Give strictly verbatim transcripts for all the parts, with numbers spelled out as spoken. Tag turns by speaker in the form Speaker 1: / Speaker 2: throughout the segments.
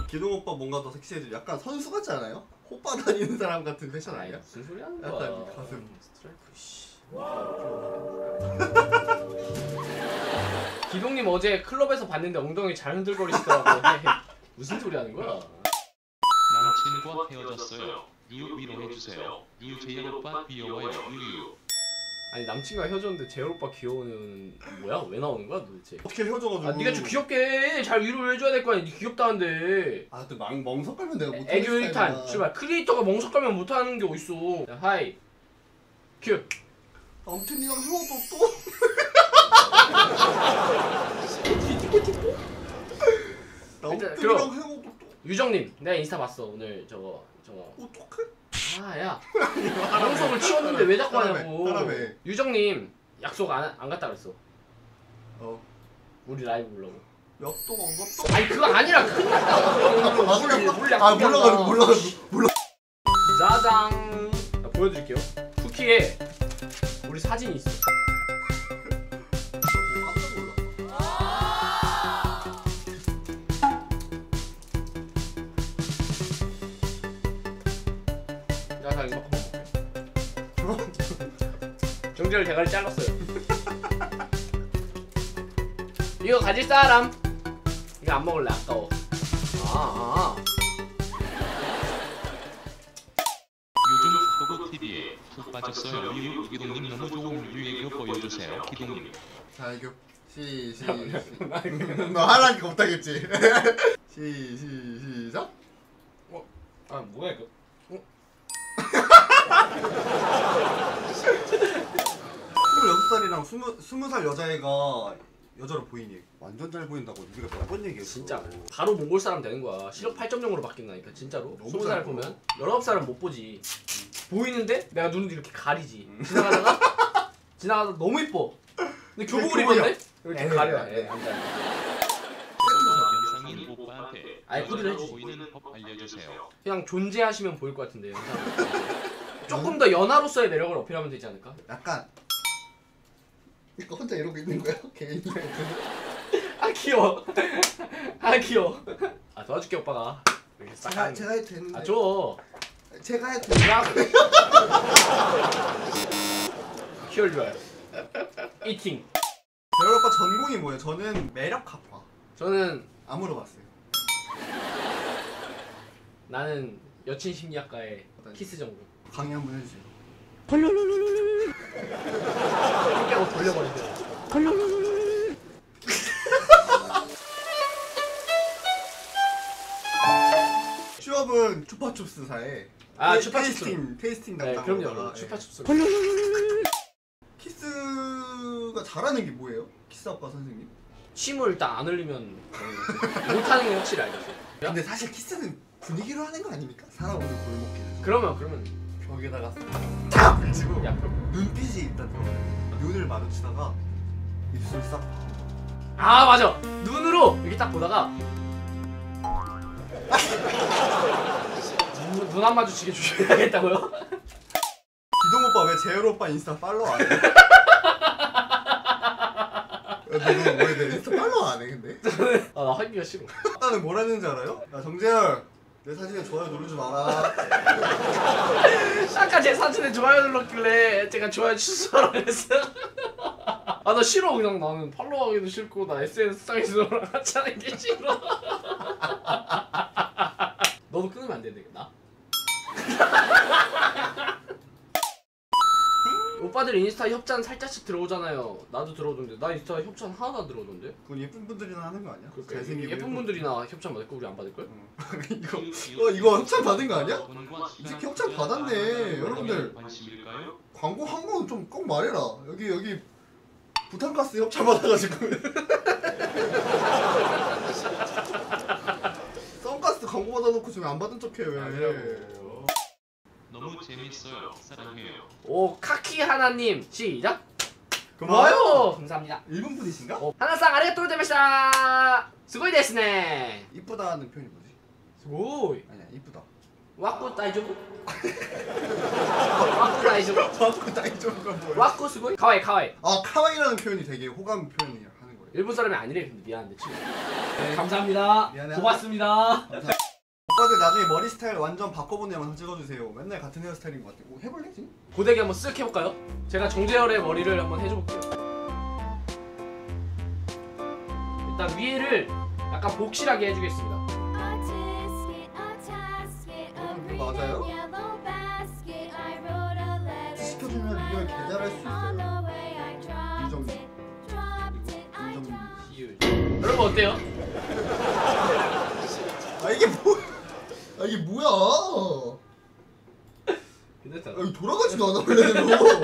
Speaker 1: 기동 오빠 뭔가 더 섹시해지. 약간 선수 같지 않아요? 호빠 다니는 사람 같은 패션 아니야?
Speaker 2: 무슨 소리 하는 거야?
Speaker 1: 약간 가슴
Speaker 2: 스트라이프 씨. 기동님 어제 클럽에서 봤는데 엉덩이 잘 흔들거리시더라고. 무슨 소리 하는 거야?
Speaker 3: 남친과 헤어졌어요. 유 위로해주세요. 유 재현 오빠 귀여워요. 유유.
Speaker 2: 아니 남친과 헤어졌는데 재열 오빠 귀여우는 뭐야? 왜 나오는 거야 도대체?
Speaker 1: 어떻게 헤어져가지고.
Speaker 2: 아 네가 좀 귀엽게 해. 잘 위로를 해줘야 될 거 아니야. 니 귀엽다는데.
Speaker 1: 아 또 멍석 깔면 내가 못하는
Speaker 2: 애교 일 탄. 출발. 크리에이터가 멍석 깔면 못하는 게 어딨어. 자, 하이. 큐.
Speaker 1: 남친이랑 헤어졌어? 남친이랑 헤어졌어?
Speaker 2: 유정님 내가 인스타 봤어 오늘 저거 저거.
Speaker 1: 어떡해?
Speaker 2: 아야 방송을 치웠는데 왜 자꾸 하냐고.
Speaker 1: 사람에.
Speaker 2: 유정님 약속 안, 안 갔다 그랬어.
Speaker 1: 어
Speaker 2: 우리 라이브 보려고.
Speaker 1: 약속 안 갔다?
Speaker 2: 아니 그거 아니라 끝났다. 물
Speaker 1: 아 몰라가지고 몰라가지고 몰라.
Speaker 2: 짜장. 자, 보여드릴게요. 쿠키에 우리 사진이 있어. 짜장 이거 정재를 대가리 잘랐어요. 이거 가질 사람? 이거 안 먹을래 아까워. 아, 아.
Speaker 3: 요즘 핫도그 티비에 푹 빠졌어요. 유유 이기동님 너무 좋은 유유 애교 보여주세요. 기동님.
Speaker 1: 자 애교 시 시 시. 너 하라니까 못하겠지. 시 시 시작.
Speaker 2: 어? 아 뭐야 이거? 어?
Speaker 1: 스물여섯 살이랑 스무 스무 살 여자애가 여자로 보이니? 완전 잘 보인다고 우리가 몇 번 얘기했어.
Speaker 2: 진짜 바로 몽골 사람 되는 거야. 실력 팔 점 영으로 바뀐다니까 진짜로. 스무 살 보면 열아홉 살은 못 보지. 보이는데 내가 눈을 이렇게 가리지. 음. 지나가다가 지나가다 너무 이뻐. 근데 교복을 입었네? 이렇게 가려. 예, 안 돼.
Speaker 3: 영상인 오빠한테
Speaker 2: 아예 코디를 해주지.
Speaker 3: 보이는 법 알려주세요.
Speaker 2: 그냥 존재하시면 보일 것 같은데 영상. 조금 더 연하로서의 매력을 어필하면 되지 않을까?
Speaker 1: 약간 이거 혼자 이러고 있는 거야? 개인이.
Speaker 2: 아 귀여워. 아 귀여워. 아 도와줄게 오빠가.
Speaker 1: 제가 제가 해도 되는데.
Speaker 2: 아 줘.
Speaker 1: 제가 해도 되는데.
Speaker 2: 키얼 좋아요. 이팅.
Speaker 1: 재열 오빠 전공이 뭐예요? 저는 매력학과.
Speaker 2: 저는
Speaker 1: 안 물어봤어요.
Speaker 2: 나는 여친 심리학과의 키스 전공.
Speaker 1: 강의 한번 해주세요.
Speaker 2: 깨고 돌려버린대.
Speaker 1: 취업은 추파춥스사에.
Speaker 2: 아
Speaker 1: 테,
Speaker 2: 추파춥스.
Speaker 1: 테이스팅 테이스팅
Speaker 2: 네
Speaker 1: 담당.
Speaker 2: 그럼요. 추파춥스.
Speaker 1: 키스가 잘하는 게 뭐예요? 키스학과 선생님?
Speaker 2: 침을 일단 안 흘리면 못하는 게 확실히 알겠어.
Speaker 1: 근데 사실 키스는 분위기로 하는 거 아닙니까? 사람 오는 골목길에서
Speaker 2: 그러면 그러면
Speaker 1: 벽에다가 탁 붙이고
Speaker 2: 야 그럼.
Speaker 1: 눈빛이 일단 들어. 눈을 마주치다가 입술 싹.
Speaker 2: 아 맞아. 눈으로 이렇게 딱 보다가 눈 안 마주치게 조심해야겠다고요?
Speaker 1: 기동 오빠 왜 재열 오빠 인스타 팔로우 안 해? 너는 왜 내 인스타 팔로우 안 해 근데?
Speaker 2: 아 나 하기가 싫어.
Speaker 1: 아까는 뭘 했는지 알아요? 야 정재열 내 사진에 좋아요 누르지 마라.
Speaker 2: 아까 제 사진에 좋아요 눌렀길래 제가 좋아요 취소하라고 했어요. 아 나 싫어. 그냥 나는 팔로우하기도 싫고 나 에스엔에스 상에서 너랑 같이 하는 게 싫어. 너도 끊으면 안 되는데 나? 오빠들 인스타 협찬 살짝씩 들어오잖아요. 나도 들어오던데. 나 인스타 협찬 하나도 안 들어오던데?
Speaker 1: 그건 예쁜 분들이나 하는 거 아니야?
Speaker 2: 그러니까
Speaker 1: 잘생기고
Speaker 2: 예쁜 분들이나 협찬 받을걸? 우리 안 받을걸?
Speaker 1: 응. 이거 어 이거 협찬 받은 거 아니야? 이 새끼 협찬 받았네. 여러분들
Speaker 3: 관심일까요?
Speaker 1: 광고 한 건 좀 꼭 말해라. 여기 여기 부탄가스 협찬 받아가지고 선가스 광고 받아놓고 지금 안 받은 척해 왜?
Speaker 2: 아니라고.
Speaker 3: 너무 재밌어요. 사랑해요.
Speaker 2: 오 카키 하나님 시작.
Speaker 1: 고마워요.
Speaker 2: 감사합니다.
Speaker 1: 일본 분이신가?
Speaker 2: 어, 하나상 아리가또 고자이마시타. 스고이 데스네.
Speaker 1: 이쁘다는 표현이 뭐지?
Speaker 2: 스고이.
Speaker 1: 아니야 이쁘다.
Speaker 2: 와꾸 다이조부? 와꾸 다이조부?
Speaker 1: 와꾸 다이조부가 뭐야?
Speaker 2: 와꾸 스고이? 카와이 카와이.
Speaker 1: 아 카와이라는 표현이 되게 호감 표현이 하는 거예요.
Speaker 2: 일본 사람이 아니래. 근데 미안한데 친구. 네, 감사합니다.
Speaker 1: 미안해.
Speaker 2: 고맙습니다.
Speaker 1: 오빠들 나중에 머리 스타일 완전 바꿔보는 영상 찍어주세요. 맨날 같은 헤어스타일인 것 같아. 오, 해볼래 지금?
Speaker 2: 고데기 한번 쓱 해볼까요? 제가 정재열의 머리를 한번 해줘볼게요. 일단 위에를 약간 복실하게 해주겠습니다.
Speaker 1: 맞아요? 시켜주면 이걸 개잘할 수 있어요. 이정민. 이정민.
Speaker 2: 시유. 여러분 어때요?
Speaker 1: 아 이게 뭐? 아 이게 뭐야?
Speaker 2: 괜찮다.
Speaker 1: 아, 이거 돌아가지도 않아 원래대로.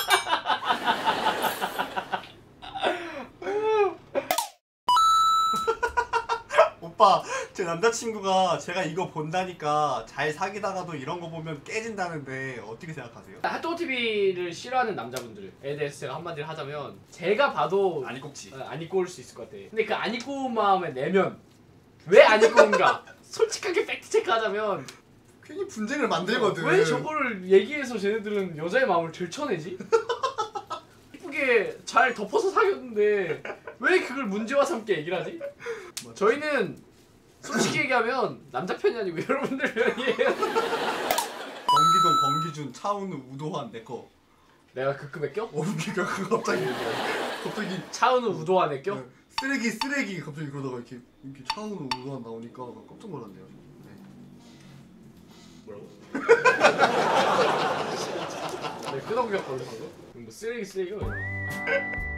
Speaker 1: 오빠, 제 남자친구가 제가 이거 본다니까 잘 사귀다가도 이런 거 보면 깨진다는데 어떻게 생각하세요?
Speaker 2: 핫도그티비를 싫어하는 남자분들에 대해서 제가 한마디를 하자면 제가 봐도
Speaker 1: 안 입국지.
Speaker 2: 어, 안 입고 올 수 있을 것 같아. 근데 그 안 입고 온 마음의 내면 왜 안 입고 온가? 솔직하게 팩트 체크하자면
Speaker 1: 괜히 분쟁을 만들거든.
Speaker 2: 왜 저거를 얘기해서 쟤네들은 여자의 마음을 들춰내지? 이쁘게 잘 덮어서 사귀었는데 왜 그걸 문제와 삼게 얘기를 하지? 저희는 솔직히 얘기하면 남자 편이 아니고 여러분들 편이에요.
Speaker 1: 권기동, 권기준, 차은우, 우도환 내거.
Speaker 2: 내가 그 급에 껴?
Speaker 1: 어, 그니까 그거 갑자기 갑자기
Speaker 2: 차은우 우도환에 껴?
Speaker 1: 네, 쓰레기 쓰레기 갑자기 그러다가 이렇게 이렇게 차은우 우도환 나오니까 깜짝 놀랐네요. 네.
Speaker 2: 뭐라고? 내가 끄덕였거든 방금? 뭐 쓰레기 쓰레기가 왜 나와?